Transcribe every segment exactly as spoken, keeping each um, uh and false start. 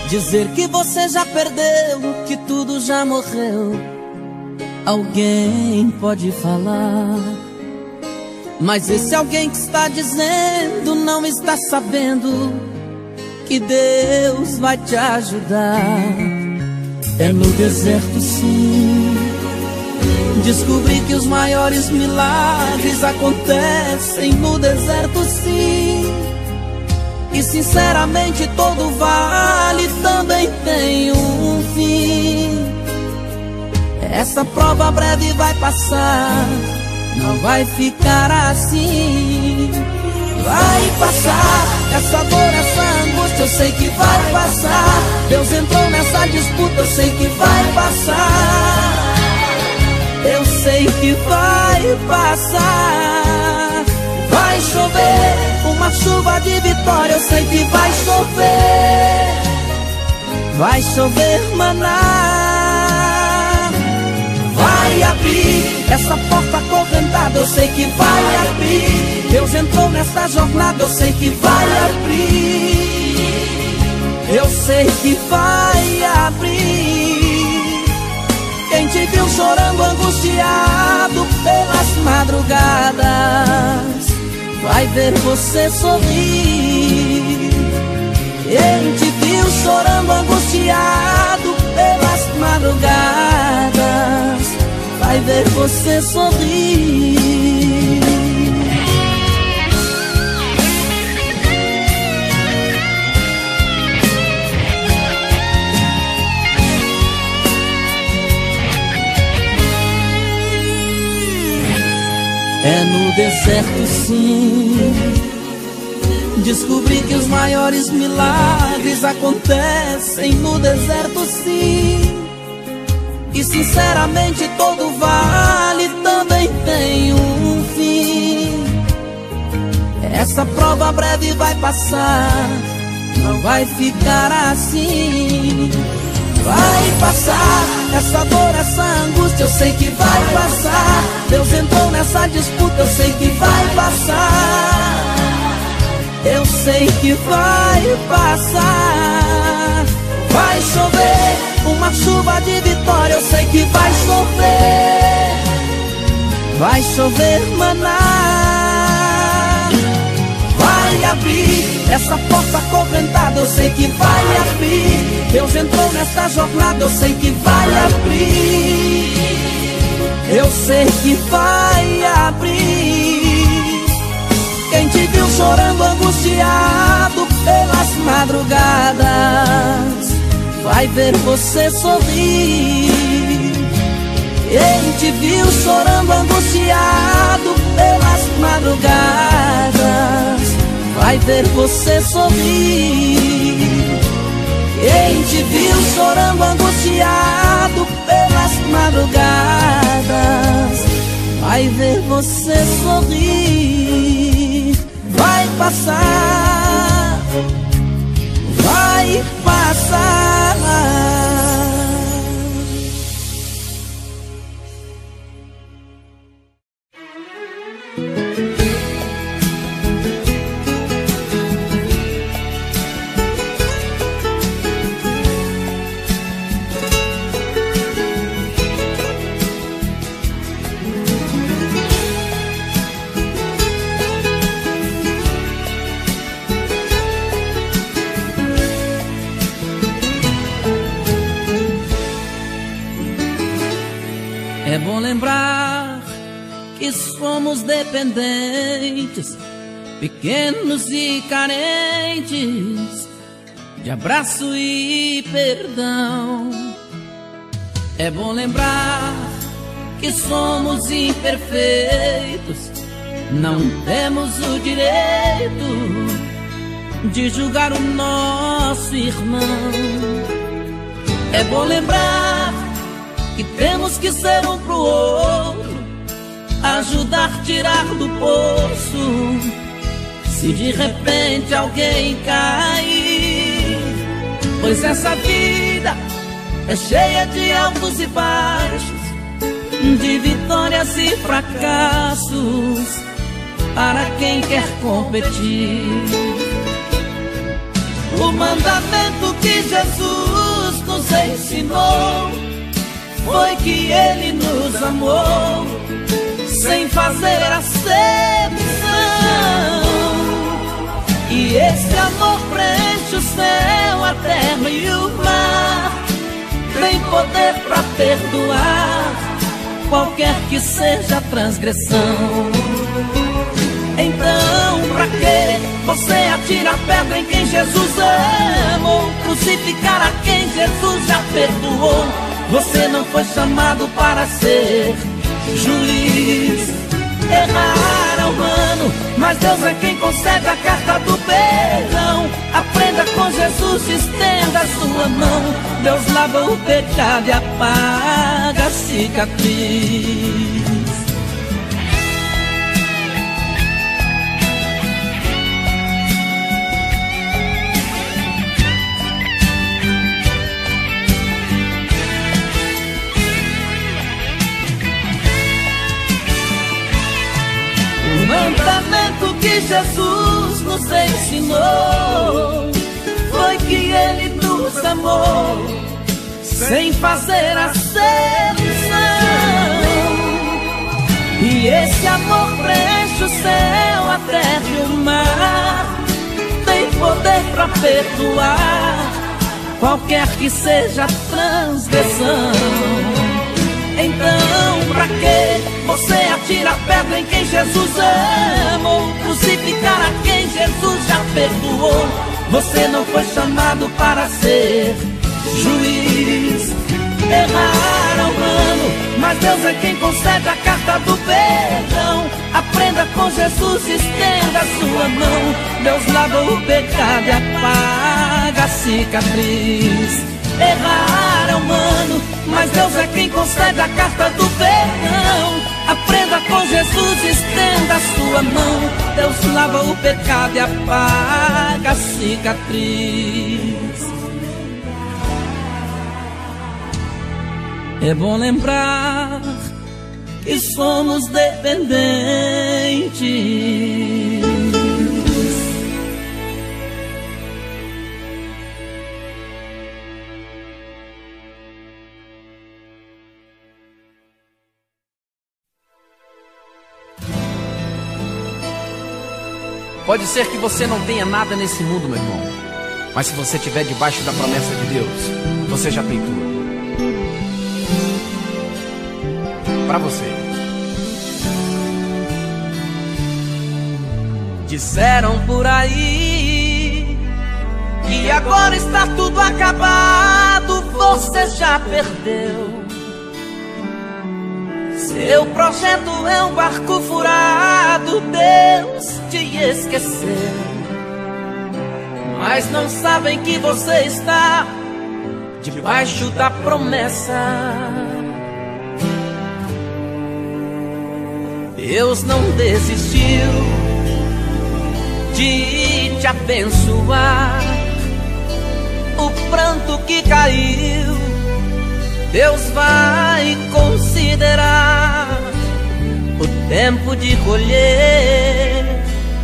Dizer que você já perdeu, que tudo já morreu, alguém pode falar. Mas esse alguém que está dizendo não está sabendo que Deus vai te ajudar. É no deserto sim, descobri que os maiores milagres acontecem no deserto sim. E sinceramente todo vale também tem um fim. Essa prova breve vai passar, não vai ficar assim. Vai passar, essa dor, essa angústia eu sei que vai passar. Deus entrou nessa disputa, eu sei que vai passar. Eu sei que vai passar. Vai chover, uma chuva de vitória, eu sei que vai chover. Vai chover maná. Vai abrir essa porta acorrentada, eu sei que vai abrir. Deus entrou nessa jornada, eu sei que vai abrir. Eu sei que vai abrir. Quem te viu chorando, angustiado pelas madrugadas, vai ver você sorrir. Quem te viu chorando, angustiado pelas madrugadas, vai ver você sorrir. É no deserto sim, descobri que os maiores milagres acontecem no deserto sim. E sinceramente todo vale também tem um fim. Essa prova breve vai passar, não vai ficar assim. Vai passar, essa dor, essa angústia eu sei que vai passar. Deus entrou nessa disputa, eu sei que vai passar. Eu sei que vai passar. Vai chover, uma chuva de vitória, eu sei que vai chover. Vai chover maná. Vai abrir essa porta acorrentada, eu sei que vai abrir. Deus entrou nessa jornada, eu sei que vai abrir. Eu sei que vai abrir. Quem te viu chorando, angustiado pelas madrugadas, vai ver você sorrir. Quem te viu chorando, angustiado pelas madrugadas, vai ver você sorrir. Quem te viu chorando, angustiado pelas madrugadas, vai ver você sorrir. Vai passar, vai passar. É bom lembrar que somos dependentes, pequenos e carentes de abraço e perdão. É bom lembrar que somos imperfeitos, não temos o direito de julgar o nosso irmão. É bom lembrar que temos que ser um pro outro, ajudar a tirar do poço, se de repente alguém cair. Pois essa vida é cheia de altos e baixos, de vitórias e fracassos, para quem quer competir. O mandamento que Jesus nos ensinou foi que Ele nos amou sem fazer acepção. E esse amor preenche o céu, a terra e o mar. Tem poder pra perdoar qualquer que seja a transgressão. Então, pra que você atira a pedra em quem Jesus amou? Crucificar a quem Jesus já perdoou? Você não foi chamado para ser juiz. Errar é humano, mas Deus é quem concede a carta do perdão. Aprenda com Jesus, estenda a sua mão. Deus lava o pecado e apaga a cicatriz. O mandamento que Jesus nos ensinou foi que Ele nos amou sem fazer acepção. E esse amor preenche o céu, a terra e o mar. Tem poder pra perdoar qualquer que seja a transgressão. Então, pra que você atira a pedra em quem Jesus amou? Crucificar a quem Jesus já perdoou? Você não foi chamado para ser juiz. Errar é humano, mas Deus é quem concede a carta do perdão. Aprenda com Jesus, estenda a sua mão. Deus lava o pecado e apaga a cicatriz. Errar é humano, mas Deus é quem concede a carta do perdão. Aprenda com Jesus, estenda a sua mão. Deus lava o pecado e apaga a cicatriz. É bom lembrar que somos dependentes. Pode ser que você não tenha nada nesse mundo, meu irmão, mas se você estiver debaixo da promessa de Deus, você já tem tudo. Para você. Disseram por aí que agora está tudo acabado, você já perdeu. Seu projeto é um barco furado, Deus te esqueceu. Mas não sabem que você está debaixo da promessa. Deus não desistiu de te abençoar. O pranto que caiu, Deus vai considerar. O tempo de colher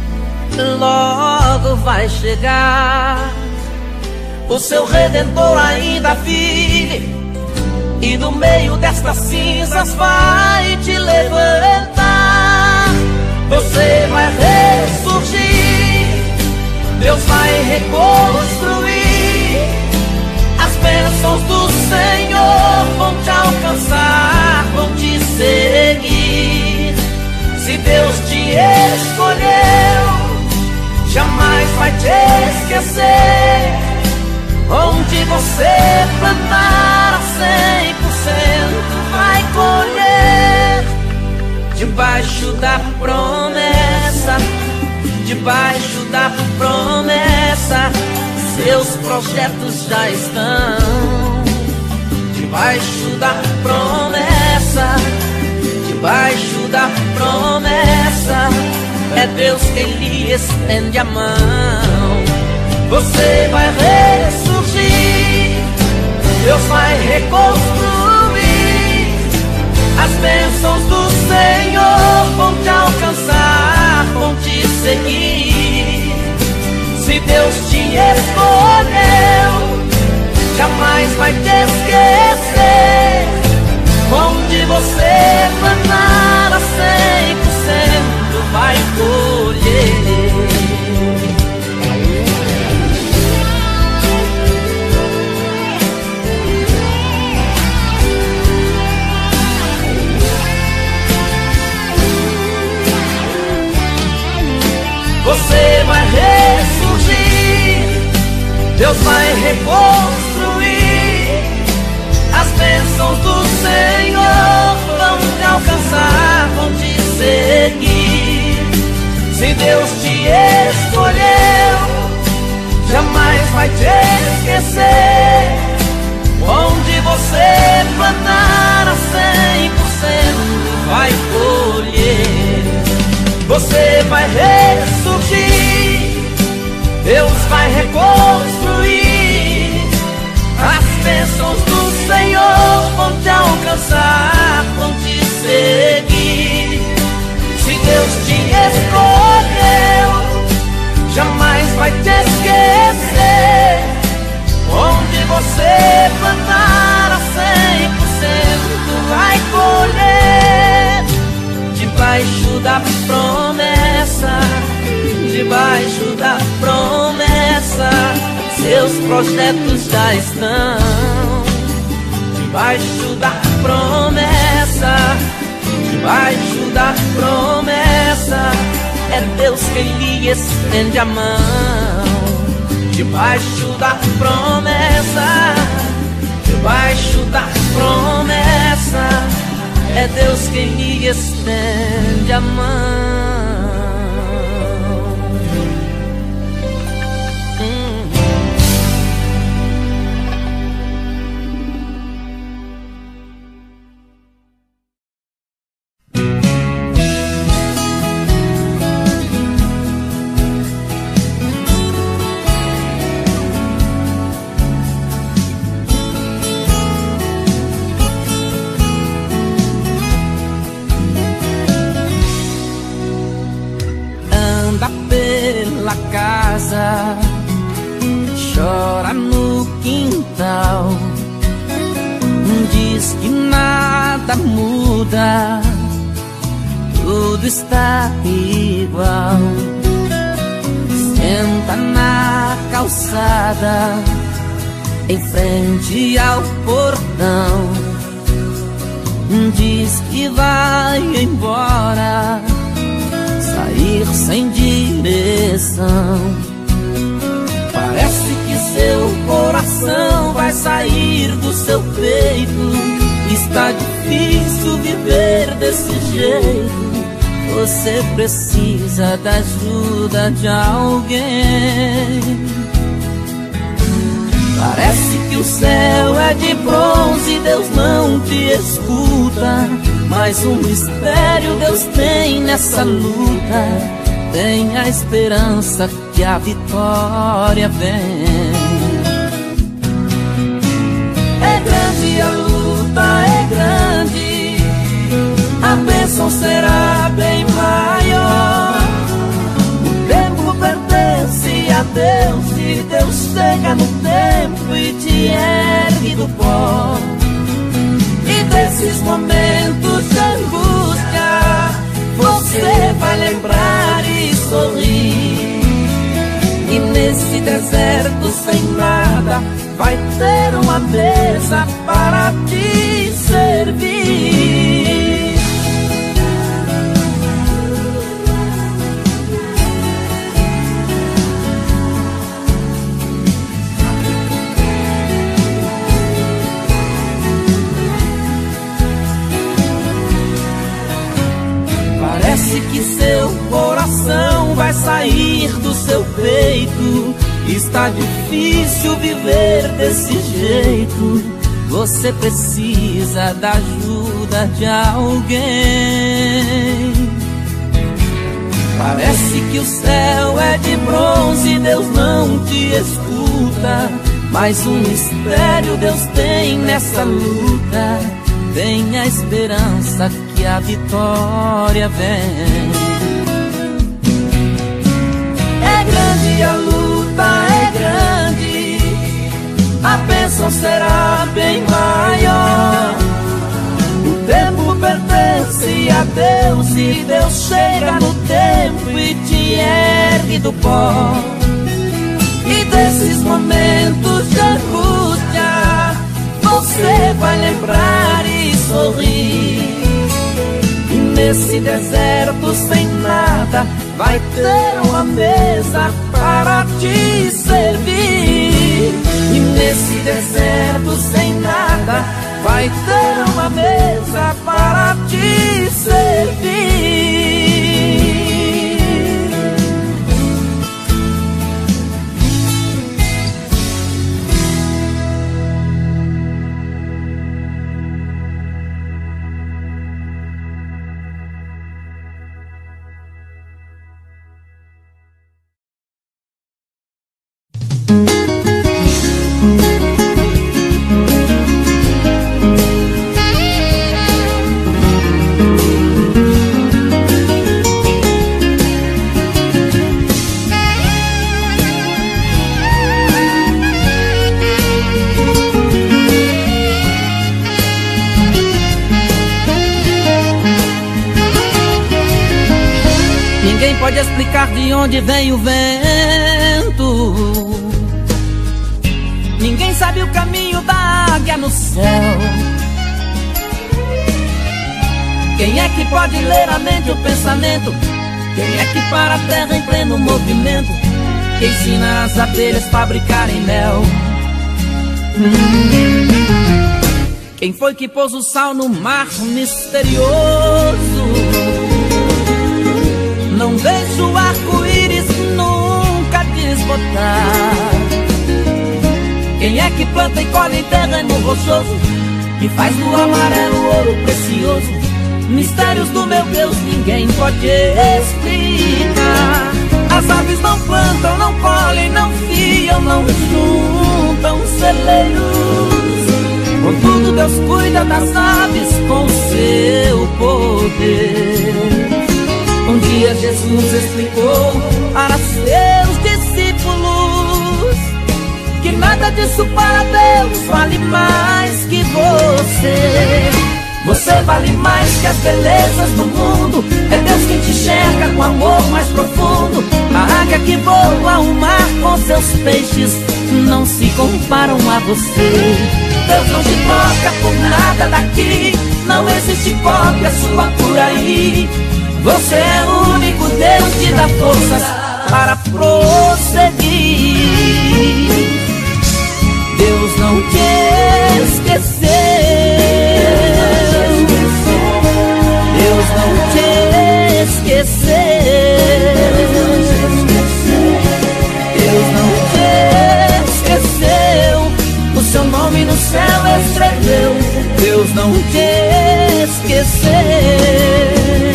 logo vai chegar. O seu Redentor ainda vive e no meio destas cinzas vai te levantar. Você vai ressurgir, Deus vai reconstruir. As bênçãos do Senhor vão te alcançar, vão te seguir. Se Deus te escolheu, jamais vai te esquecer. Onde você plantar, cem por cento vai colher. Debaixo da promessa, debaixo da promessa, seus projetos já estão. Debaixo da promessa, debaixo da promessa, é Deus quem lhe estende a mão. Você vai ressurgir, Deus vai reconstruir. As bênçãos do Senhor vão te alcançar, vão te seguir. Se Deus te escolheu jamais vai te esquecer. Onde você plantar a cem por cento vai colher. Você vai ressurgir, Deus vai reconstruir. As bênçãos do Senhor vão te alcançar, vão te seguir. Se Deus te escolheu, jamais vai te esquecer. Onde você plantar a cem por cento vai colher. Você vai ressurgir, Deus vai reconstruir. As bênçãos do Senhor vão te alcançar, vão te seguir. Se Deus te escolheu, jamais vai te esquecer. Onde você plantar a cem por cento vai colher. Debaixo da promessa, debaixo da promessa, seus projetos já estão. Debaixo da promessa, debaixo da promessa, é Deus quem lhe estende a mão. Debaixo da promessa, debaixo da promessa, é Deus quem lhe estende a mão. Casa, chora no quintal, diz que nada muda, tudo está igual. Senta na calçada, em frente ao portão, diz que vai embora, sair sem direção. Parece que seu coração vai sair do seu peito. Está difícil viver desse jeito. Você precisa da ajuda de alguém. Parece que o céu é de bronze e Deus não te escuta. Mas um mistério Deus tem nessa luta. Tenha esperança que a vitória vem. É grande a luta, é grande, a bênção será bem maior. O tempo pertence a Deus e Deus chega no tempo e te ergue do pó. E desses momentos de angústia você vai lembrar e sorrir. E nesse deserto sem nada vai ter uma mesa para te servir. Parece que seu coração vai sair do seu peito. Está difícil viver desse jeito. Você precisa da ajuda de alguém. Parece que o céu é de bronze e Deus não te escuta. Mas um mistério Deus tem nessa luta. Tenha esperança que a vitória vem. É grande a luta, é bênção será bem maior. O tempo pertence a Deus e Deus chega no tempo e te ergue do pó. E desses momentos de angústia você vai lembrar e sorrir. E nesse deserto sem nada vai ter uma mesa para te servir. E nesse deserto sem nada vai ter uma mesa para te servir. Ninguém pode explicar de onde vem o vento. Ninguém sabe o caminho da águia no céu. Quem é que pode ler a mente, o pensamento? Quem é que para a terra em pleno movimento? Quem ensina as abelhas a fabricarem mel? Quem foi que pôs o sal no mar misterioso? Não deixa o arco-íris nunca desbotar. Quem é que planta e colhe em terreno rochoso, que faz do amarelo ouro precioso? Mistérios do meu Deus ninguém pode explicar. As aves não plantam, não colhem, não fiam, não juntam celeiros. Contudo Deus cuida das aves com o seu poder. Um dia Jesus explicou para seus discípulos que nada disso para Deus vale mais que você. Você vale mais que as belezas do mundo. É Deus quem te enxerga com amor mais profundo. A águia que voa, o mar com seus peixes não se comparam a você. Deus não te troca por nada daqui. Não existe cópia sua por aí. Você é o único Deus que dá forças para prosseguir. Deus não te esqueceu. Deus não te esqueceu. Deus não te esqueceu. O seu nome no céu escreveu. Deus não te esqueceu.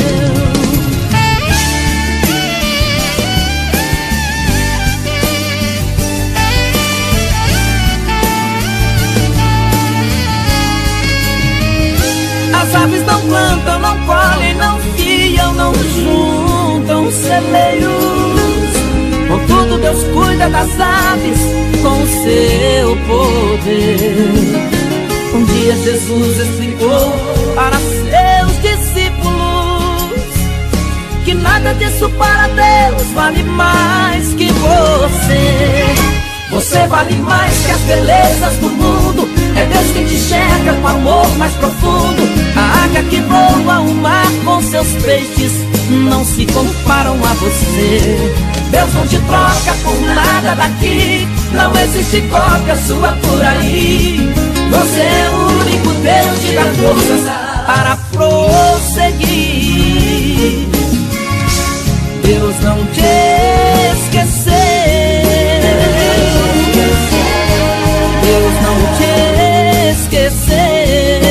As aves não plantam, não colhem, não fiam, não juntam celeiros. Contudo Deus cuida das aves com o seu poder. Um dia Jesus explicou para seus discípulos que nada disso para Deus vale mais que você. Você vale mais que as belezas do mundo. É Deus quem te enxerga com amor mais profundo. A águia que voa, o mar com seus peixes não se comparam a você. Deus não te troca por nada daqui. Não existe cópia sua por aí. Você é o único Deus que dá forças para prosseguir. Deus não te esqueceu. Deus não te esqueceu.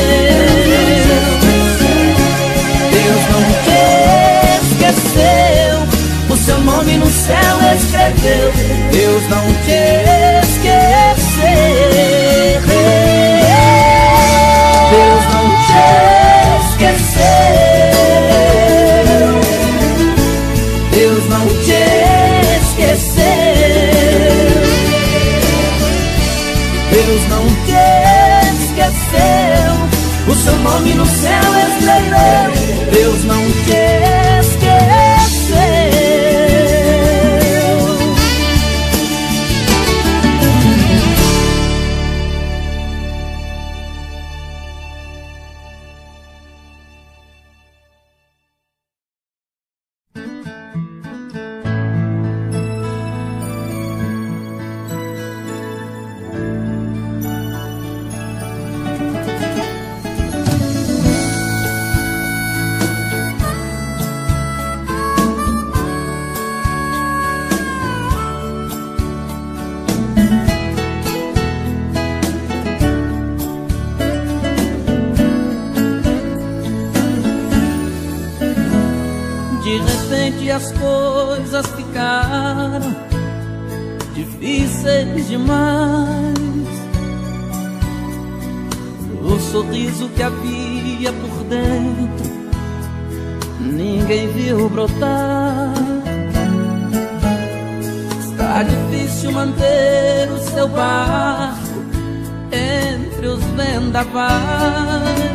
Deus não te esqueceu. O seu nome no céu escreveu. Deus não te esqueceu. Deus não te esqueceu. Deus não te esqueceu. Deus não De repente as coisas ficaram difíceis demais. O sorriso que havia por dentro ninguém viu brotar. Está difícil manter o seu barco entre os vendavais.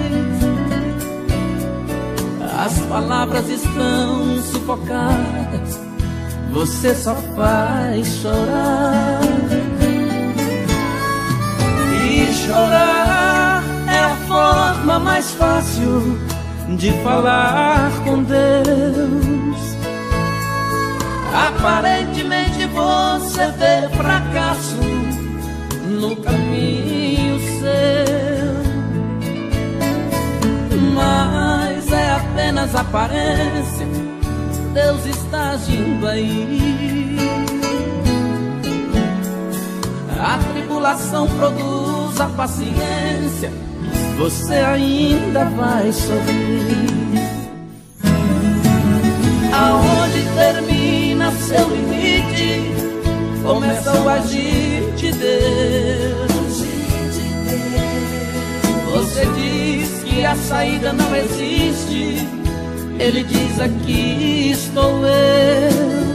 As palavras estão sufocadas, você só faz chorar. E chorar é a forma mais fácil de falar com Deus. Aparentemente você vê fracasso no caminho seu, mas é apenas aparência, Deus está agindo aí. A tribulação produz a paciência, você ainda vai sorrir. Aonde termina seu limite, começa o agir de Deus. Você diz que a saída não existe, Ele diz: aqui estou eu.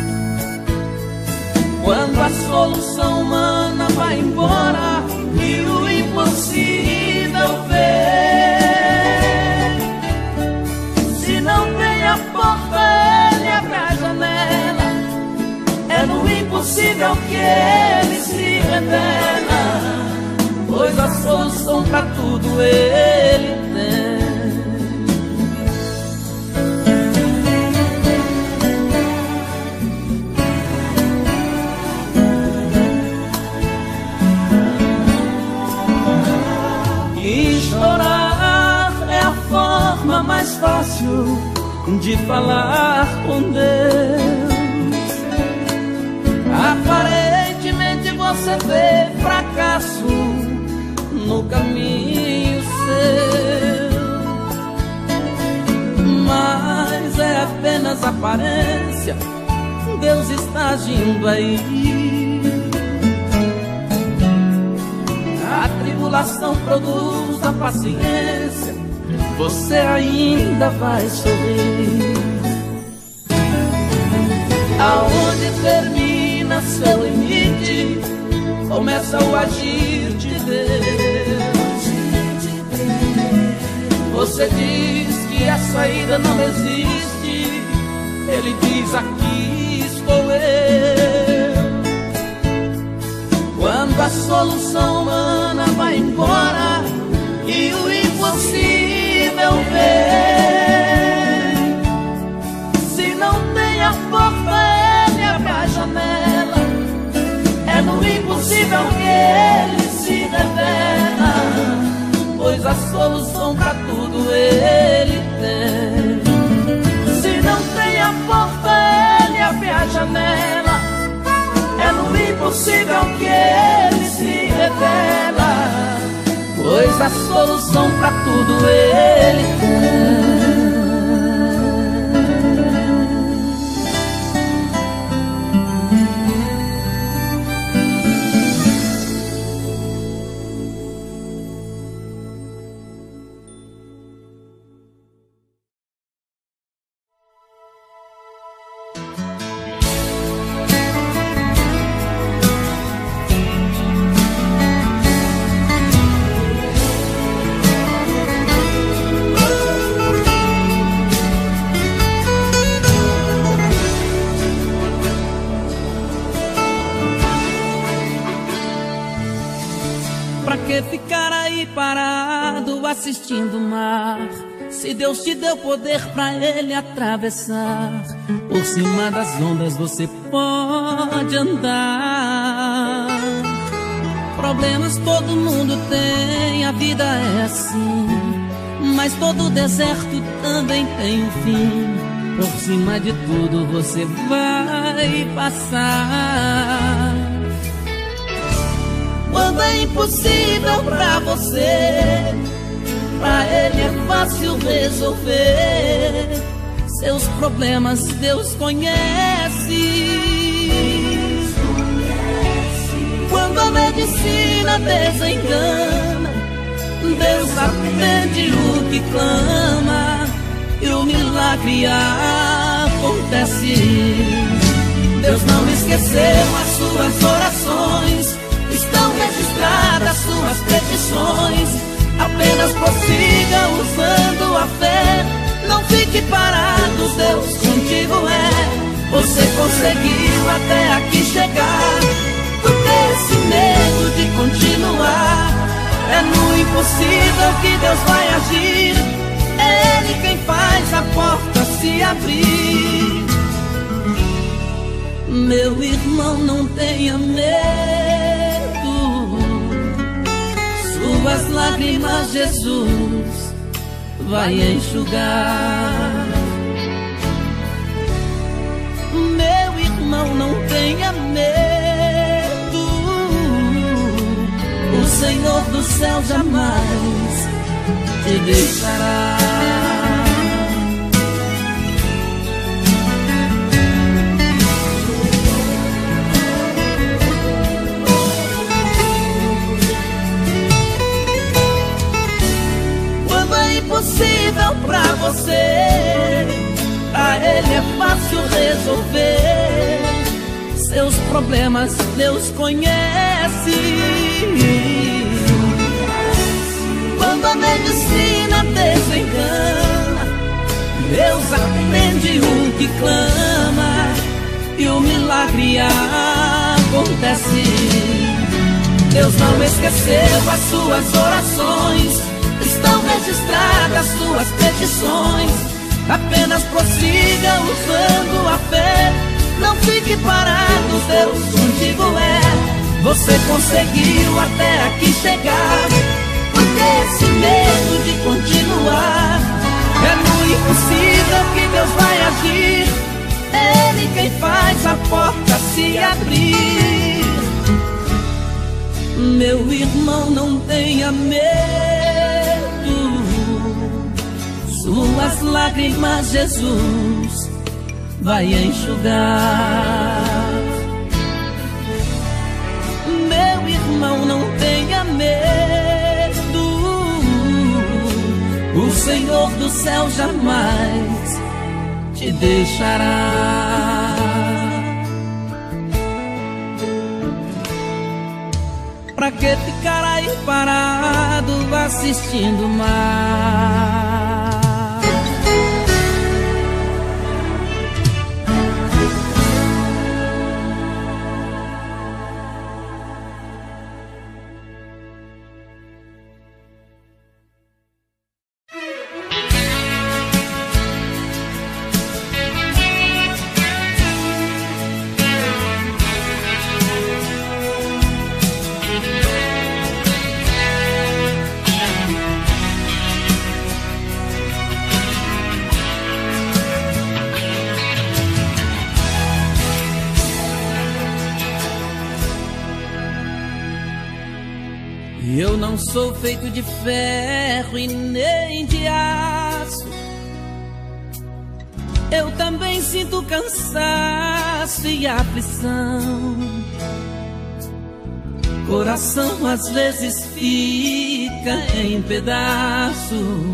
Quando a solução humana vai embora e o impossível vem, se não tem a porta, Ele abre a janela. É no impossível que Ele se revela, pois a solução pra tudo Ele tem. E chorar é a forma mais fácil de falar com Deus. Aparentemente você vê fracasso no caminho seu, mas é apenas aparência, Deus está agindo aí. A tribulação produz a paciência, você ainda vai sorrir. Aonde termina seu limite, começa o agir de Deus. Você diz que a saída não existe, Ele diz: aqui estou eu. Quando a solução humana vai embora e o impossível vem, se não tem a porta, Ele abre a janela. É no impossível que Ele se revela, pois a solução pra tudo Ele tem. Se não tem a porta, Ele abre a janela. É no impossível que Ele se revela, pois a solução pra tudo Ele tem. Ficar aí parado assistindo o mar, se Deus te deu poder pra Ele atravessar. Por cima das ondas você pode andar. Problemas todo mundo tem, a vida é assim, mas todo deserto também tem um fim. Por cima de tudo você vai passar. Quando é impossível pra você, pra Ele é fácil resolver. Seus problemas Deus conhece. Quando a medicina desengana, Deus atende o que clama e o milagre acontece. Deus não esqueceu as suas orações, estão registradas suas petições. Apenas prossiga usando a fé, não fique parado, Deus contigo é. Você conseguiu até aqui chegar, por ter esse medo de continuar. É no impossível que Deus vai agir, é Ele quem faz a porta se abrir. Meu irmão, não tenha medo, suas lágrimas Jesus vai enxugar. Meu irmão, não tenha medo, o Senhor do céu jamais te deixará. Impossível pra você, pra Ele é fácil resolver. Seus problemas Deus conhece. Quando a medicina desengana, Deus atende o que clama e o milagre acontece. Deus não esqueceu as suas orações, estão registradas suas petições. Apenas prossiga usando a fé, não fique parado, Deus contigo é. Você conseguiu até aqui chegar, por ter esse medo de continuar. É no impossível que Deus vai agir, é Ele quem faz a porta se abrir. Meu irmão, não tenha medo, suas lágrimas Jesus vai enxugar. Meu irmão, não tenha medo, o Senhor do céu jamais te deixará. Pra que ficar aí parado assistindo o mar? Eu não sou feito de ferro e nem de aço, eu também sinto cansaço e aflição. Coração às vezes fica em pedaços,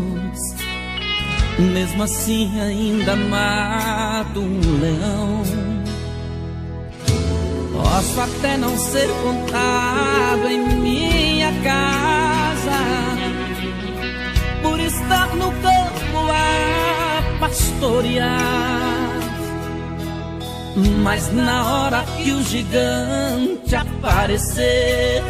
mesmo assim ainda mato um leão. Posso até não ser contado em minha casa, por estar no campo a pastorear, mas na hora que o gigante aparecer,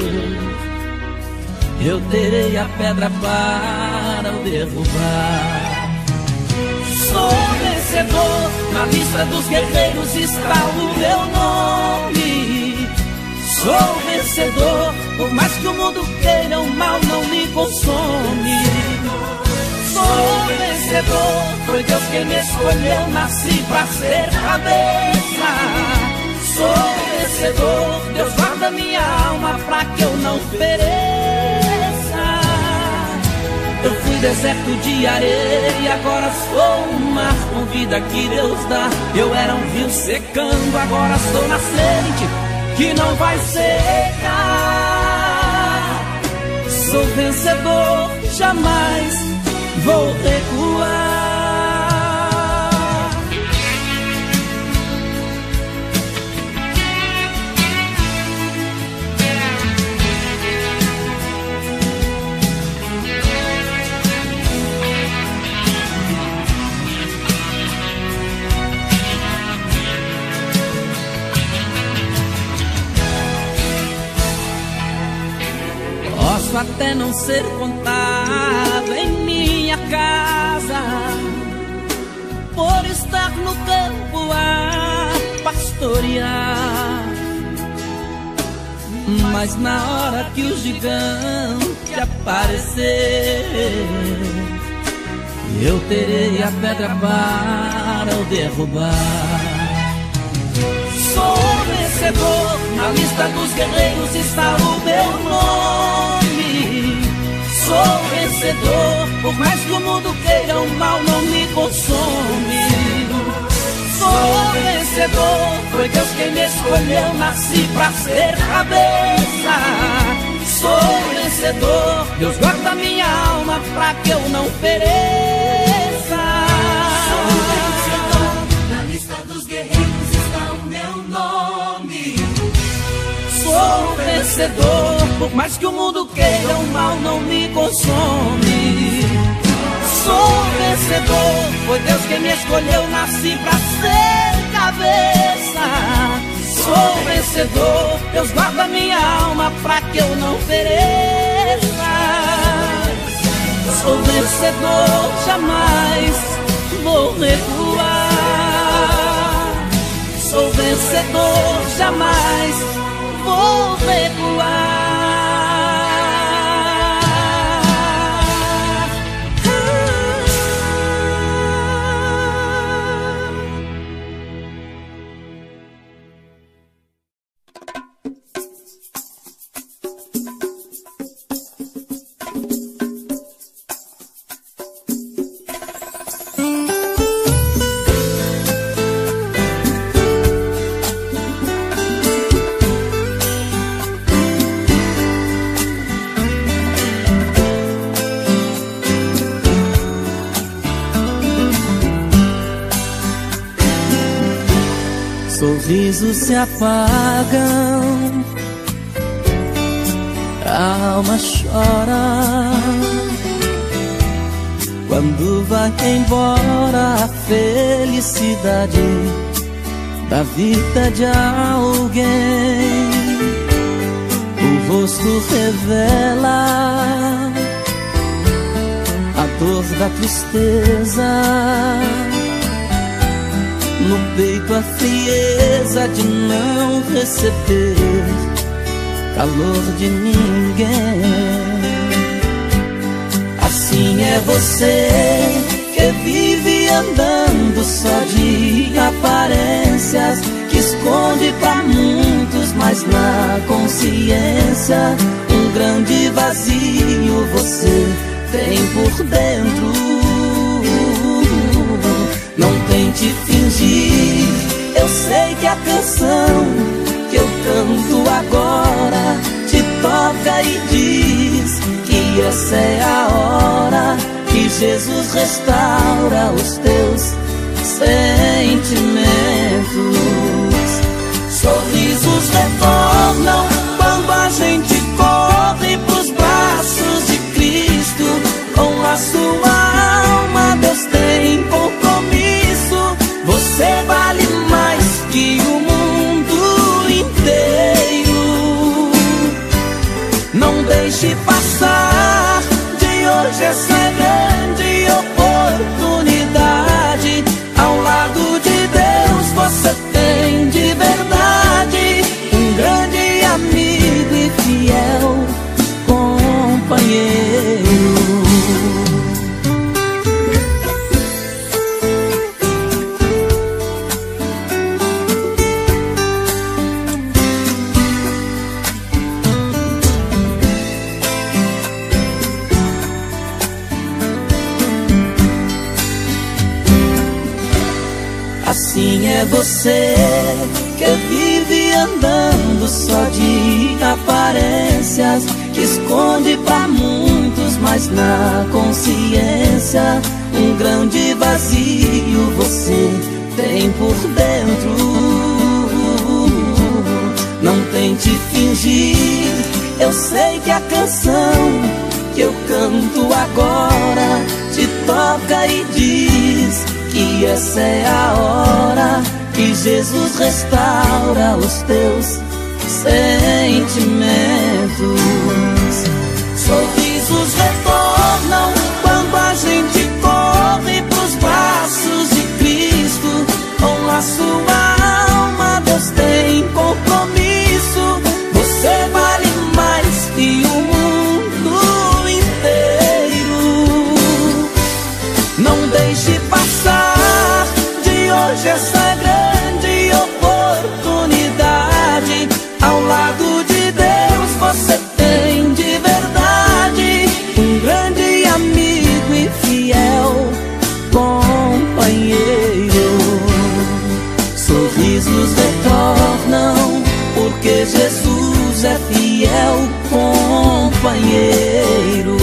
eu terei a pedra para o derrubar. Sou vencedor, na lista dos guerreiros está o meu nome. Sou vencedor, por mais que o mundo queira, o mal não me consome. Sou vencedor, foi Deus quem me escolheu, nasci pra ser cabeça. Sou vencedor, Deus guarda minha alma pra que eu não pereça. Eu fui deserto de areia e agora sou um mar com vida que Deus dá. Eu era um rio secando, agora sou nascente que não vai secar. Sou vencedor, jamais vou recuar. Posso até não ser contado em minha casa, por estar no campo a pastorear, mas na hora que o gigante aparecer, eu terei a pedra para o derrubar. Sou vencedor, na lista dos guerreiros está o meu nome. Sou vencedor, por mais que o mundo queira, o mal não me consome. Sou vencedor, foi Deus quem me escolheu, nasci pra ser cabeça. Sou vencedor, Deus guarda minha alma pra que eu não pereça. Sou vencedor, na lista dos guerreiros está o meu nome. Sou vencedor, por mais que o mundo queira, o mal não me consome. Sou vencedor, foi Deus quem me escolheu, nasci pra ser cabeça. Sou vencedor, Deus guarda minha alma pra que eu não pereça. Sou vencedor, jamais vou recuar. Sou vencedor, jamais vou recuar. Sorrisos se apagam, a alma chora quando vai embora a felicidade da vida de alguém. O rosto revela a dor da tristeza, no peito a frieza de não receber calor de ninguém. Assim é você que vive andando só de aparências, que esconde pra muitos, mas na consciência um grande vazio você tem por dentro. Não tente fingir, eu sei que a canção que eu canto agora te toca e diz que essa é a hora que Jesus restaura os teus sentimentos. Sorrisos retornam quando a gente corre pros braços de Cristo. Com a sua alma Deus tem compromisso. Você vale mais que o mundo inteiro. Não deixe passar de hoje essa grande oportunidade. Ao lado de Deus Assim é você que vive andando só de aparências, que esconde pra muitos, mas na consciência um grande vazio você tem por dentro. Não tente fingir, eu sei que a canção que eu canto agora te toca e diz que essa é a hora que Jesus restaura os teus sentimentos. Sorrisos retornam quando a gente corre pros braços de Cristo. Com a sua alma Deus tem compromisso. Você vale mais que o mundo inteiro. Não deixe passar de hoje essa grande oportunidade. Ao lado de Deus você tem de verdade um grande amigo e fiel companheiro. Sorrisos retornam porque Jesus é fiel companheiro.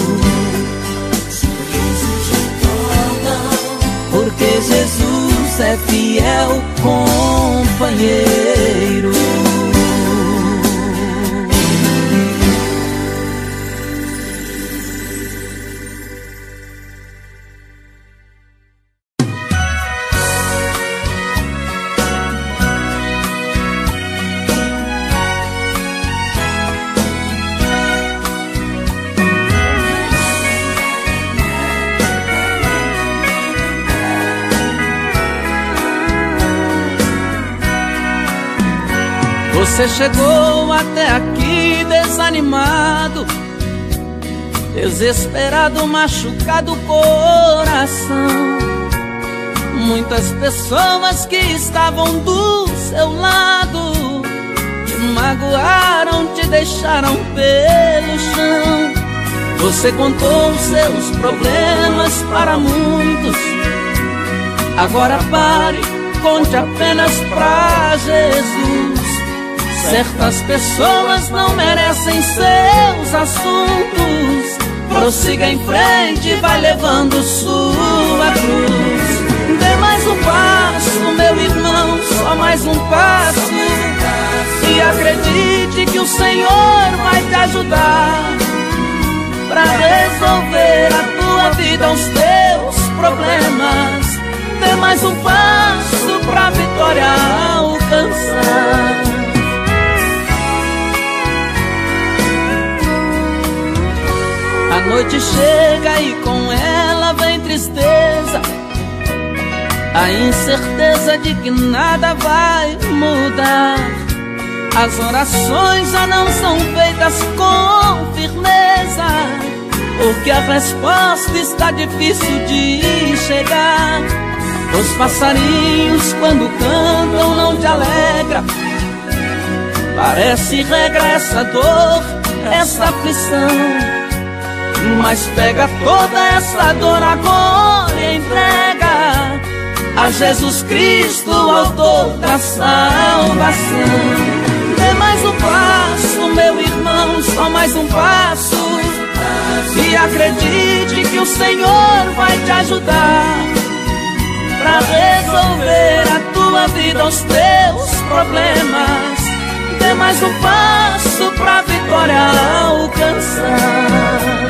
Sorrisos retornam porque Jesus é fiel companheiro. Você chegou até aqui desanimado, desesperado, machucado o coração. Muitas pessoas que estavam do seu lado te magoaram, te deixaram pelo chão. Você contou os seus problemas para muitos. Agora pare, conte apenas pra Jesus. Certas pessoas não merecem seus assuntos. Prossiga em frente, vai levando sua cruz. Dê mais um passo, meu irmão, só mais um passo. E acredite que o Senhor vai te ajudar pra resolver a tua vida, os teus problemas. Dê mais um passo pra vitória alcançar. A noite chega e com ela vem tristeza, a incerteza de que nada vai mudar. As orações já não são feitas com firmeza, porque a resposta está difícil de chegar. Os passarinhos quando cantam não te alegra. Parece regra essa dor, essa aflição. Mas pega toda essa dor agora e entrega a Jesus Cristo, autor da salvação. Dê mais um passo, meu irmão, só mais um passo. E acredite que o Senhor vai te ajudar pra resolver a tua vida, os teus problemas. Dê mais um passo pra vitória alcançar.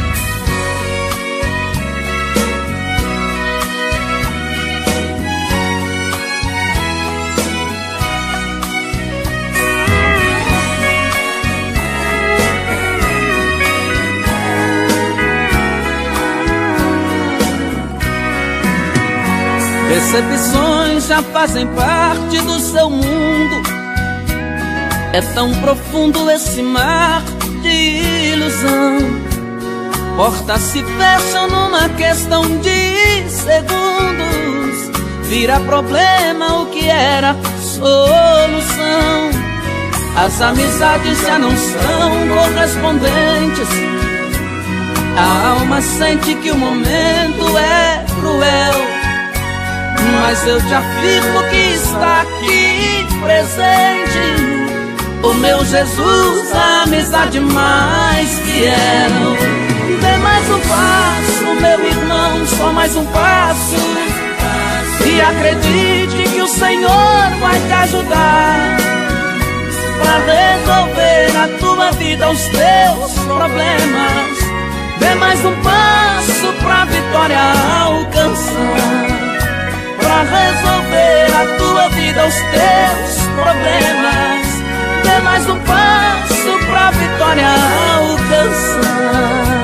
Decepções já fazem parte do seu mundo. É tão profundo esse mar de ilusão. Portas se fecham numa questão de segundos. Vira problema o que era solução. As amizades já não são correspondentes. A alma sente que o momento é cruel. mas eu te afirmo que está aqui presente o meu Jesus, a amizade mais fiel. Dê mais um passo, meu irmão, só mais um passo, e acredite que o Senhor vai te ajudar pra resolver na tua vida os teus problemas. Dê mais um passo pra vitória alcançar, pra resolver na tua vida os teus problemas. Dê mais um passo pra vitória alcançar.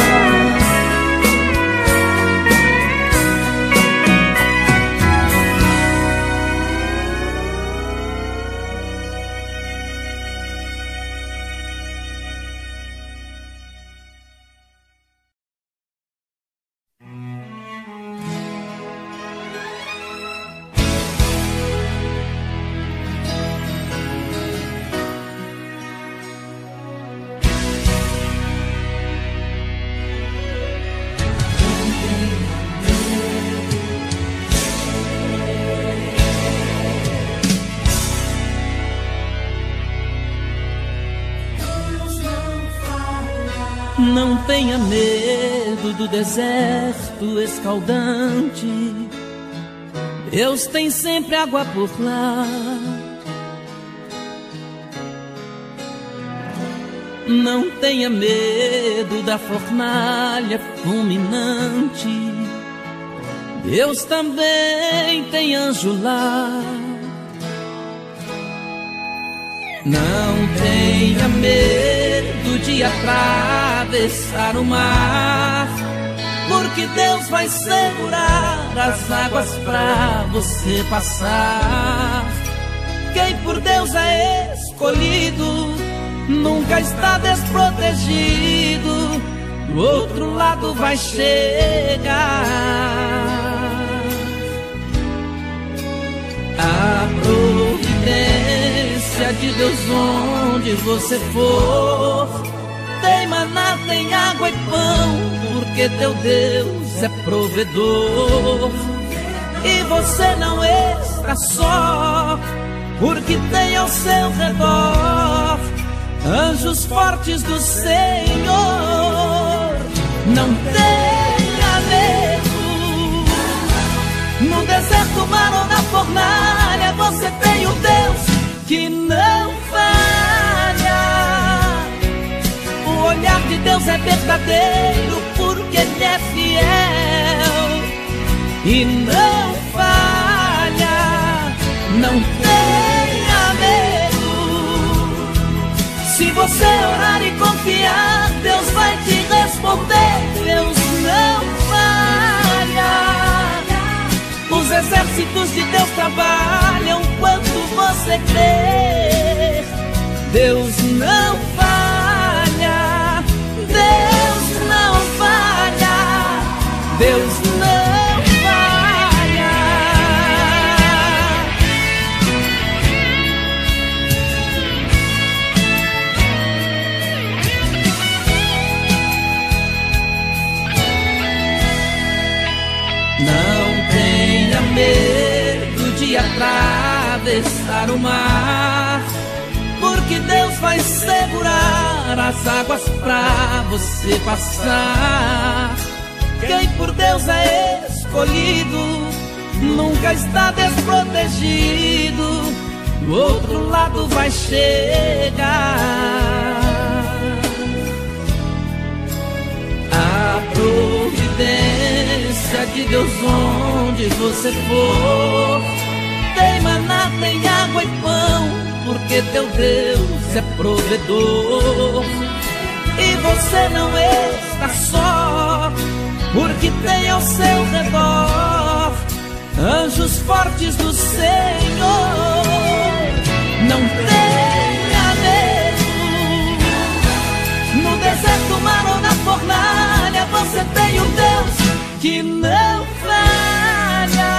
Não tenha medo do deserto escaldante, Deus tem sempre água por lá. Não tenha medo da fornalha fulminante, Deus também tem anjo lá. Não tenha medo de atravessar o mar, porque Deus vai segurar as águas pra você passar. Quem por Deus é escolhido nunca está desprotegido, do outro lado vai chegar. A providência de Deus onde você for, tem maná, tem água e pão, porque teu Deus é provedor. E você não está só, porque tem ao seu redor anjos fortes do Senhor. Não tenha medo, no deserto, mar ou na fornalha, você tem um Deus que não falha. O olhar de Deus é verdadeiro, porque Ele é fiel e não falha. Não tenha medo, se você orar e confiar, Deus vai te responder. Deus não falha. Os exércitos de Deus trabalham quando você crê. Deus não falha. Deus não falha. Deus não falha. Não tenha medo de atravessar o mar, porque Deus vai segurar as águas pra você passar. Quem por Deus é escolhido nunca está desprotegido, do outro lado vai chegar. A providência de Deus onde você for, tem maná, tem água e pão, porque teu Deus é provedor. E você não está só, porque tem ao seu redor anjos fortes do Senhor. Não tenha medo, no deserto, mar ou na fornalha, você tem um Deus que não falha.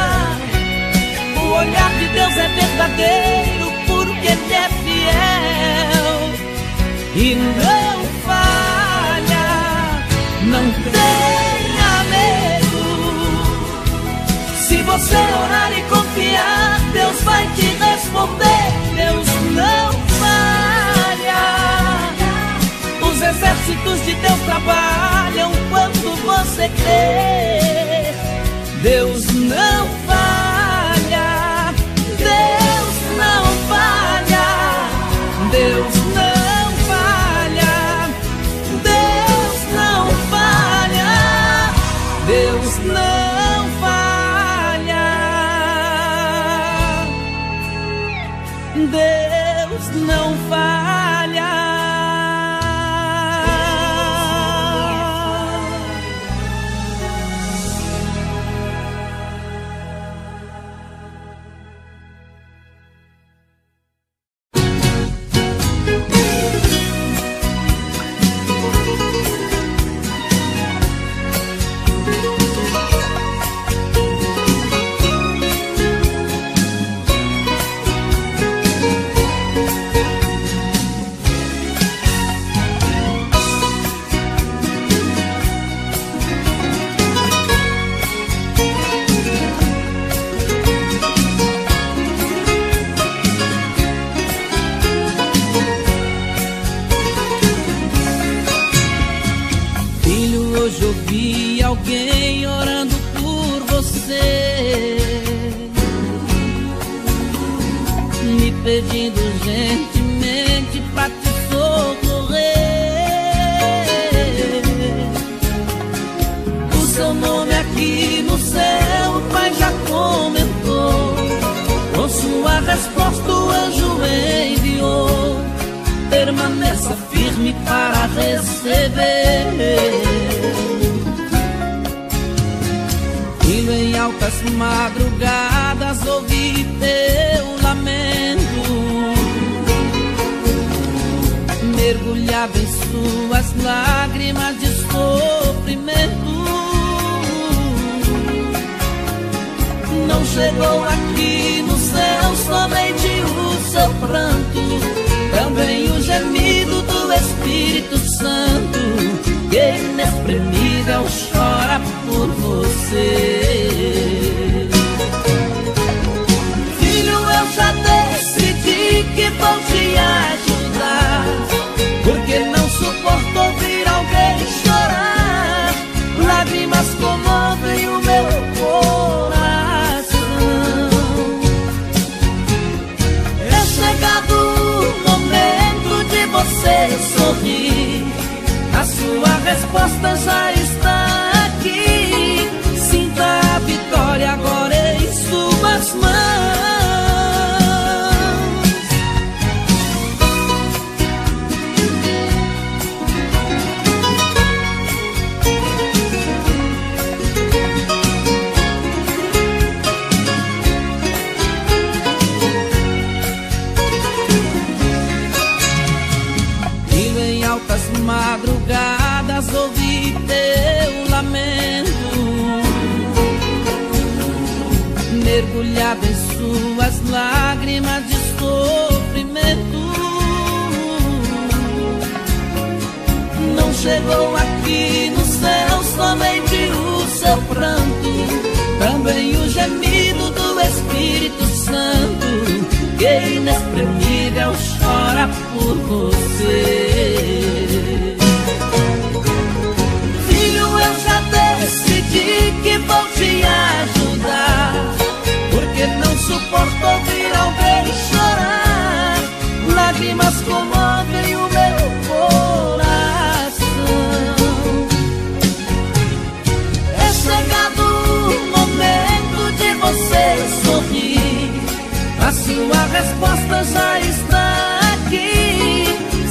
O olhar de Deus é verdadeiro, porque Ele é fiel e não falha. Não tenha medo, Se você orar e confiar, Deus vai te responder. Deus não falha. Os exércitos de Deus trabalham quando você crê. Deus não falha. Deus não falha. Deus não falha. Deus não falha. Deus não falha. Deus não falha. Hoje eu vi alguém orando por você, me pedindo gentilmente pra te socorrer. O seu nome aqui no céu o Pai já comentou. Com sua resposta o anjo enviou. Permaneça firme para receber. Filho, em altas madrugadas ouvi teu lamento, mergulhado em suas lágrimas de sofrimento. Não chegou aqui no céu somente o seu pranto, também o gemido do Espírito Santo, que inexprimível chora por você. Filho, eu já decidi que vou te ajudar, porque não suporto ouvir alguém chorar. Lágrimas comovem o meu coração. É chegado o momento de você sorrir. A sua resposta já está aqui. Sinta a vitória agora em suas mãos. Madrugadas ouvi teu lamento, mergulhado em suas lágrimas de sofrimento. Não chegou aqui no céu somente o seu pranto, também o gemido do Espírito Santo, que inexprimível chora por você. Decidi que vou te ajudar, porque não suporto ouvir alguém chorar. Lágrimas comovem o meu coração. É chegado o momento de você sorrir. A sua resposta já está aqui.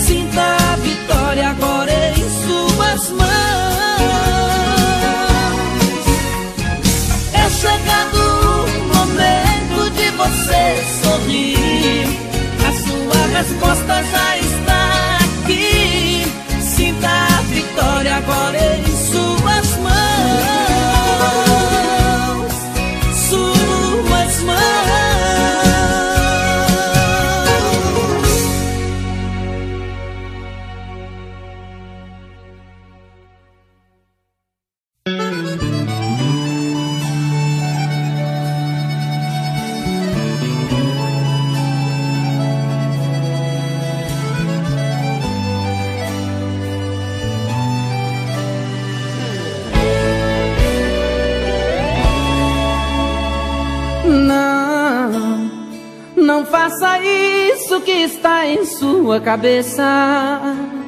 Não, não faça isso que está em sua cabeça.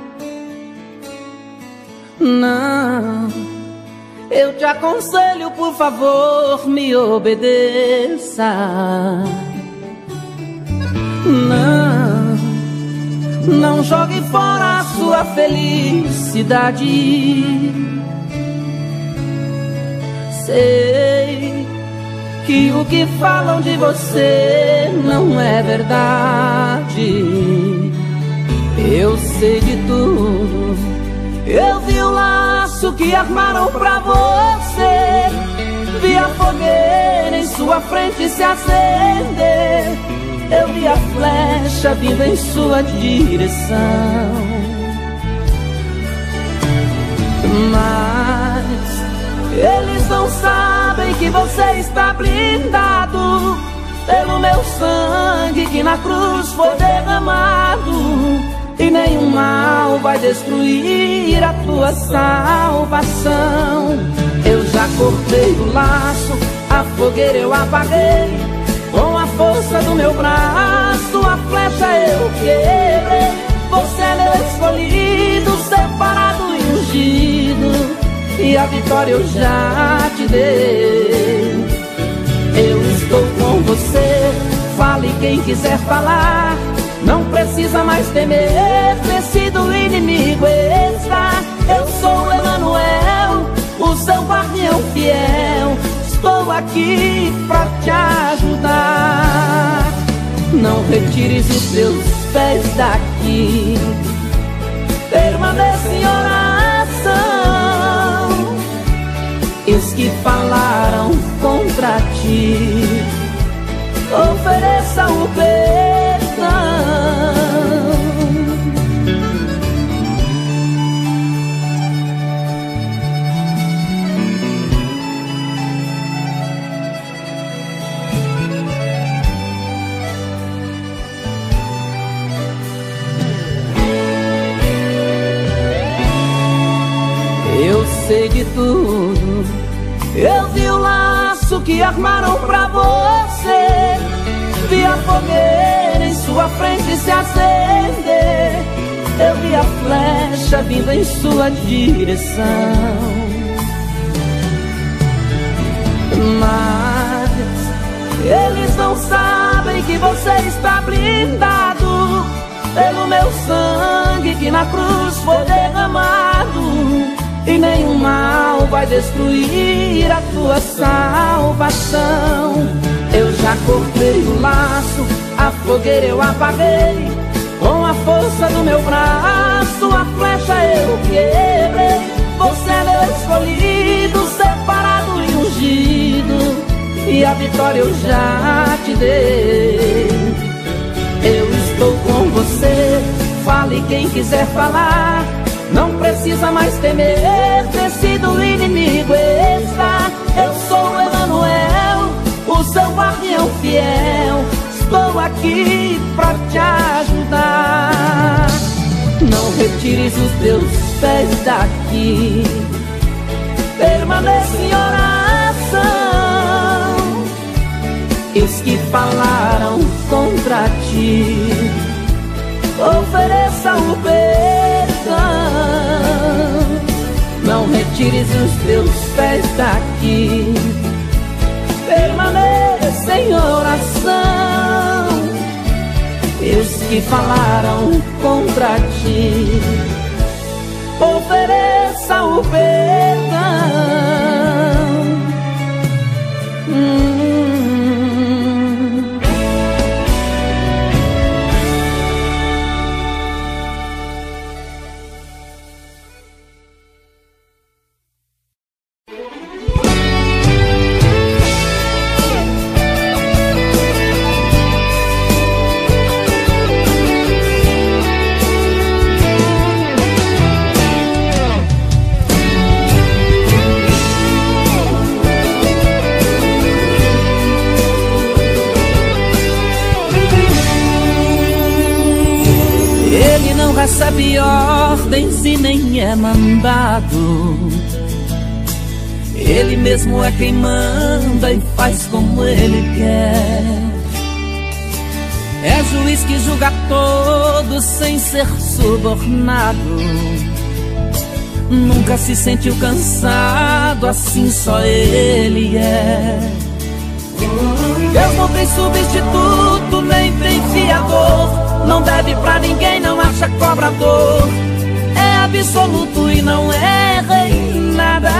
Não, eu te aconselho, por favor, me obedeça. Não, não jogue fora a sua felicidade. Sei que o que falam de você não é verdade. Eu sei de tudo. Eu vi o laço que armaram pra você, vi a fogueira em sua frente se acender, eu vi a flecha vindo em sua direção. Mas eles não sabem que você está blindado pelo meu sangue que na cruz foi derramado. E nenhum mal vai destruir a tua salvação. Eu já cortei o laço, a fogueira eu apaguei, com a força do meu braço a flecha eu quebrei. Você é meu escolhido, separado e ungido, e a vitória eu já te dei. Eu estou com você, fale quem quiser falar. Não precisa mais temer ter sido inimigo está. Eu sou Emanuel, o seu guardião fiel. Estou aqui pra te ajudar. Não retires os teus pés daqui, permaneça em oração. E os que falaram contra ti, ofereça o perdão. Eu sei de tudo. Eu vi o laço que armaram pra você, vi a fogueira em sua frente se acender, eu vi a flecha vindo em sua direção. Mas eles não sabem que você está blindado pelo meu sangue que na cruz foi derramado. E nenhum mal vai destruir a tua salvação. Eu já cortei o laço, a fogueira eu apaguei, com a força do meu braço a flecha eu quebrei. Você é meu escolhido, separado e ungido, e a vitória eu já te dei. Eu estou com você, fale quem quiser falar. Não precisa mais temer ter sido inimigo está. Eu sou Emanuel, o seu guardião fiel. Estou aqui pra te ajudar. Não retires os teus pés daqui, permaneça em oração. E os que falaram contra ti, ofereça o perdão. Não retires os teus pés daqui, permaneça em oração. E os que falaram contra ti, ofereça o perdão. hum. Recebe ordens e nem é mandado. Ele mesmo é quem manda e faz como Ele quer. É juiz que julga todos sem ser subornado. Nunca se sentiu cansado, assim só Ele é. Deus não tem substituto, nem tem fiador. Não deve pra ninguém, não acha cobrador. É absoluto e não erra em nada.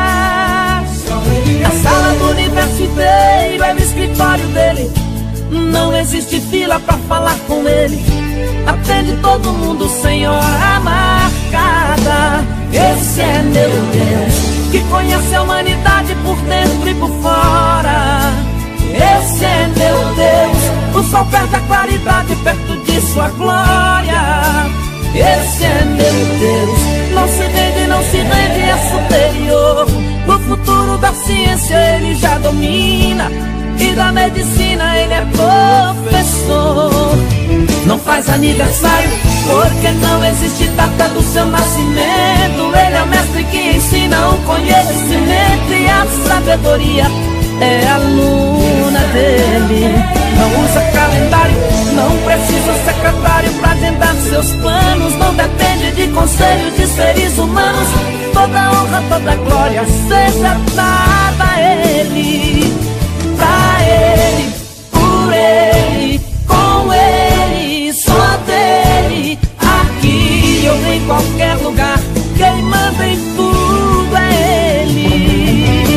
A sala do universo inteiro é o escritório dele. Não existe fila pra falar com ele. Atende todo mundo sem hora marcada. Esse é meu Deus, que conhece a humanidade por dentro e por fora. Esse é meu Deus, o sol perde a claridade perto de sua glória. Esse é meu Deus, não se rende, não se rende, é superior. O futuro da ciência Ele já domina, e da medicina Ele é professor. Não faz aniversário porque não existe data do seu nascimento. Ele é o mestre que ensina o conhecimento, e a sabedoria é aluna dele. Não usa calendário, não precisa secretário pra agendar seus planos. Não depende de conselho de seres humanos. Toda honra, toda glória seja dada a Ele, pra Ele, por Ele, com Ele, só dele. Aqui ou em qualquer lugar, quem manda em tudo é Ele.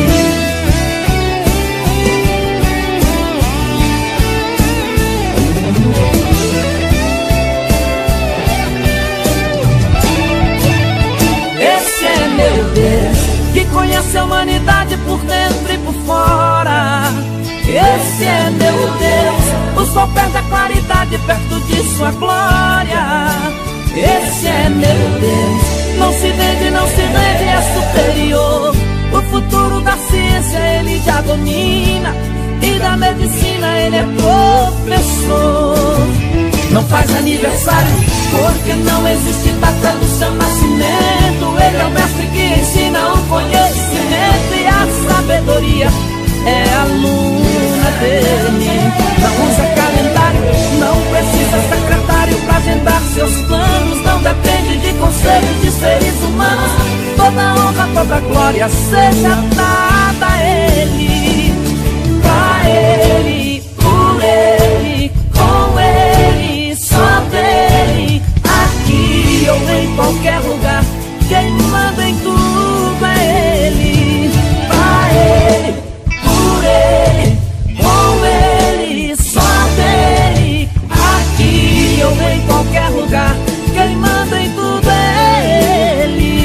Que conhece a humanidade por dentro e por fora. Esse é meu Deus, o sol perde a claridade perto de sua glória. Esse é meu Deus, não se vende, não se rende, é superior. O futuro da ciência Ele já domina, e da medicina Ele é professor. Não faz aniversário porque não existe data do seu nascimento. Ele é o mestre que ensina o conhecimento, e a sabedoria é aluna dele. Não usa calendário, não precisa secretário pra agendar seus planos. Não depende de conselho de seres humanos. Toda honra, toda glória seja dada a Ele, pra Ele, por Ele, com Ele, só dele. Aqui ou em qualquer lugar, quem manda em tudo é Ele, pra Ele, por Ele, com Ele, só dele. Aqui ou em qualquer lugar, quem manda em tudo é Ele.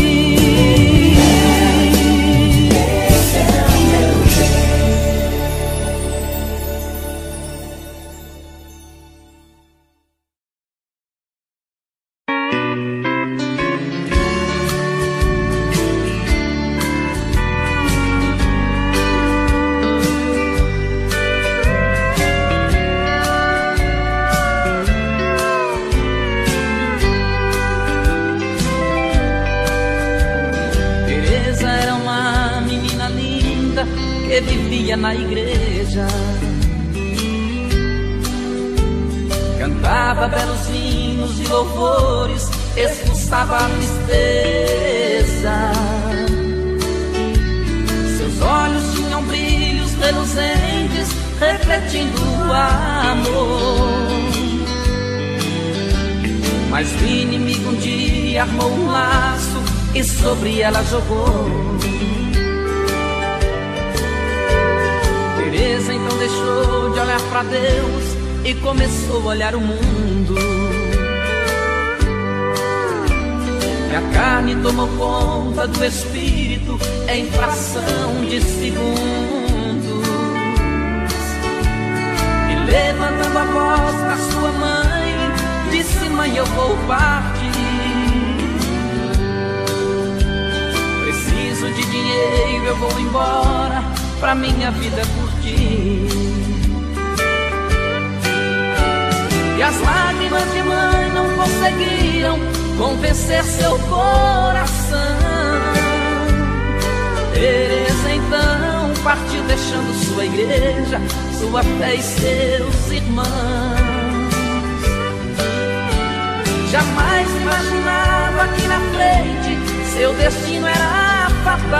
Que vivia na igreja, cantava belos hinos e louvores, expulsava a tristeza. Seus olhos tinham brilhos reluzentes, refletindo o amor. Mas o inimigo um dia armou um laço e sobre ela jogou. Teresa então deixou de olhar pra Deus e começou a olhar o mundo. E a carne tomou conta do espírito em fração de segundos. E levantando a voz pra sua mãe, disse: mãe, eu vou partir. Preciso de dinheiro, eu vou embora pra minha vida curtir. E as lágrimas de mãe não conseguiram convencer seu coração. Teresa partiu deixando sua igreja, sua fé e seus irmãos. Jamais imaginava que na frente seu destino era fatal,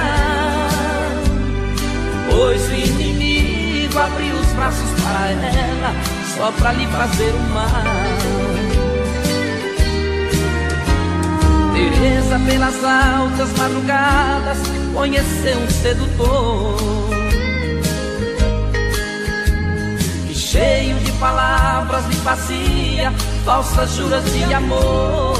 pois o inimigo abriu os braços para ela só para lhe fazer o mal. Teresa pelas altas madrugadas conheceu um sedutor que, cheio de palavras, lhe fazia falsas juras de amor.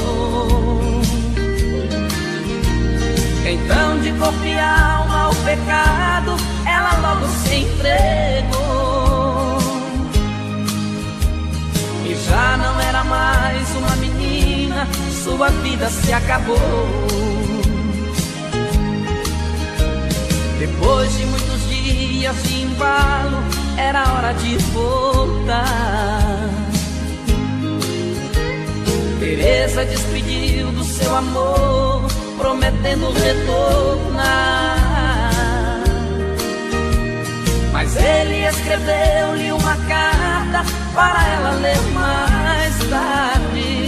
Então, de corpo e alma ao pecado, ela logo se entregou. E já não era mais uma menina, sua vida se acabou. Depois de muitos dias de embalo, era hora de voltar. Teresa despediu do seu amor, prometendo retornar. Mas ele escreveu-lhe uma carta para ela ler mais tarde.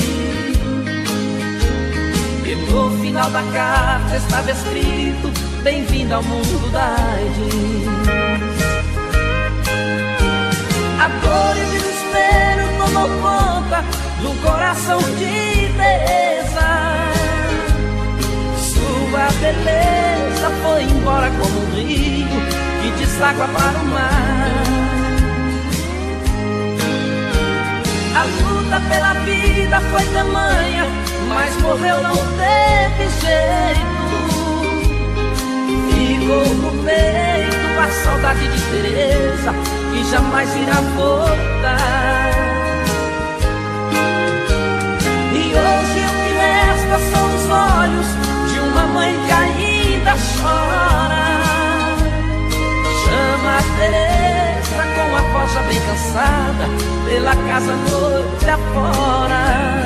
E no final da carta estava escrito: bem-vindo ao mundo da AIDS. A dor e o desespero tomou conta do coração de Teresa. Sua beleza foi embora como um rio que deságua para o mar. A luta pela vida foi tamanha, mas morreu não teve jeito. Ficou no peito a saudade de Teresa, que jamais irá voltar. E hoje o que resta são os olhos de uma mãe que ainda chora. Chama a Teresa com a voz já bem cansada, pela casa noite afora.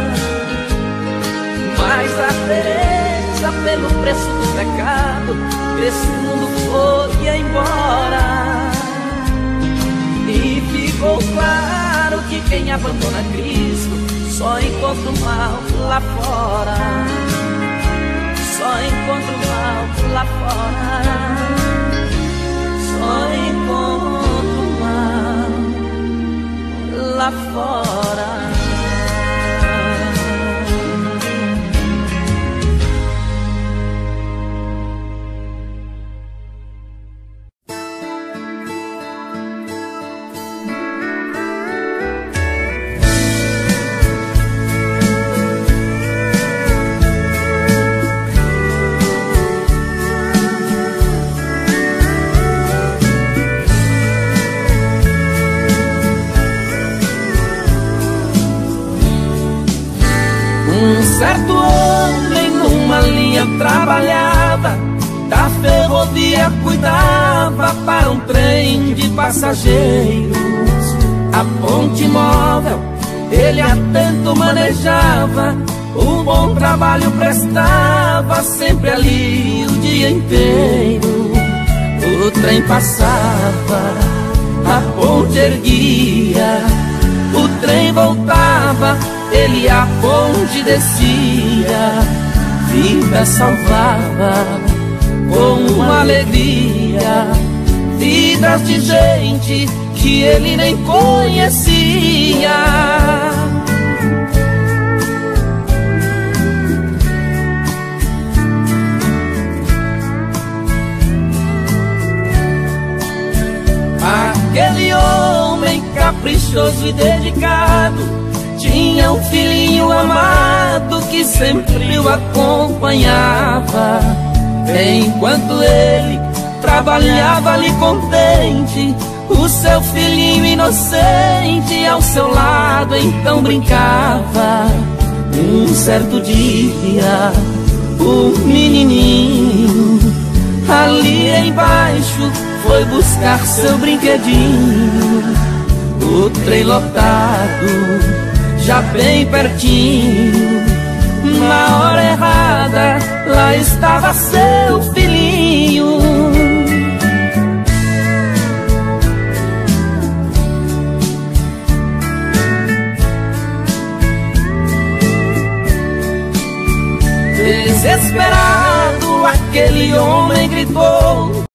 Mas a Teresa, pelo preço do pecado, desse mundo foi embora. E ficou claro que quem abandona Cristo só encontra o mal lá fora. Só encontra o mal lá fora. Só encontra o mal lá fora. Certo homem numa linha trabalhava, da ferrovia cuidava para um trem de passageiros. A ponte móvel ele atento manejava, um bom trabalho prestava, sempre ali o dia inteiro. O trem passava, a ponte erguia, o trem voltava, ele a ponte descia, vida salvava com uma alegria, vidas de gente que ele nem conhecia. Aquele homem caprichoso e dedicado tinha um filhinho amado que sempre o acompanhava, enquanto ele trabalhava ali contente. O seu filhinho inocente ao seu lado então brincava. Um certo dia, o menininho ali embaixo foi buscar seu brinquedinho. O trem lotado, já bem pertinho, na hora errada, lá estava seu filhinho. Desesperado, aquele homem gritou: